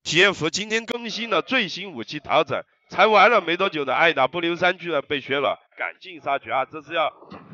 体验服今天更新了最新武器套餐，才玩了没多久的艾达不留3区呢被削了，赶尽杀绝啊！这是要